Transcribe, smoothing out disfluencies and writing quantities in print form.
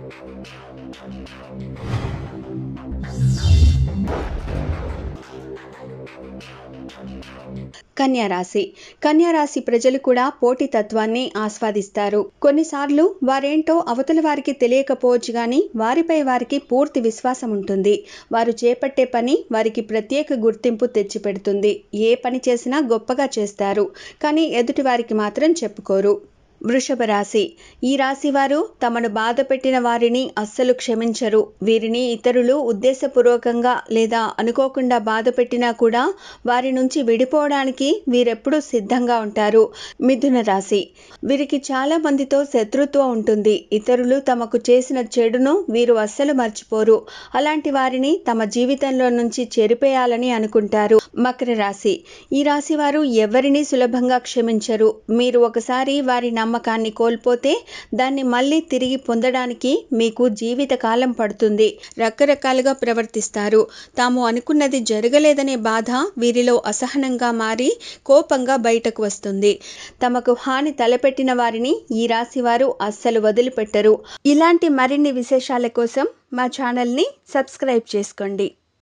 కన్యా రాశి ప్రజలు కూడా పోటీతత్వాన్ని ఆస్వాదిస్తారు. కొన్నిసార్లు వారేంటో అవతల వారికి తెలియకపోవచ్చు గాని వారిపై వారికి పూర్తి విశ్వాసం ఉంటుంది. వారు చేపట్టే పని వారికి ప్రత్యేక గుర్తింపు తెచ్చిపెడుతుంది. ఏ పని చేసినా గొప్పగా చేస్తారు, కానీ ఎదుటి వారికి మాత్రం చెప్పుకోరు. వృషభ రాశి. ఈ రాశి వారు తమను బాధ పెట్టిన వారిని అస్సలు క్షమించరు. వీరిని ఇతరులు ఉద్దేశపూర్వకంగా లేదా అనుకోకుండా బాధ పెట్టినా కూడా వారి నుంచి విడిపోవడానికి వీరెప్పుడూ సిద్ధంగా ఉంటారు. మిథున రాశి. వీరికి చాలా మందితో శత్రుత్వం ఉంటుంది. ఇతరులు తమకు చేసిన చెడును వీరు అస్సలు మర్చిపోరు. అలాంటి వారిని తమ జీవితంలో నుంచి చెరిపేయాలని అనుకుంటారు. మకర రాశి. ఈ రాశి వారు ఎవరిని సులభంగా క్షమించరు. మీరు ఒకసారి వారి నమ్మకాన్ని కోల్పోతే దాన్ని మళ్ళీ తిరిగి పొందడానికి మీకు జీవితకాలం పడుతుంది. రకరకాలుగా ప్రవర్తిస్తారు. తాము అనుకున్నది జరగలేదనే బాధ వీరిలో అసహనంగా మారి కోపంగా బయటకు వస్తుంది. తమకు హాని తలపెట్టిన వారిని ఈ రాశి వారు అస్సలు వదిలిపెట్టరు. ఇలాంటి మరిన్ని విశేషాల కోసం మా ఛానల్ని సబ్స్క్రైబ్ చేసుకోండి.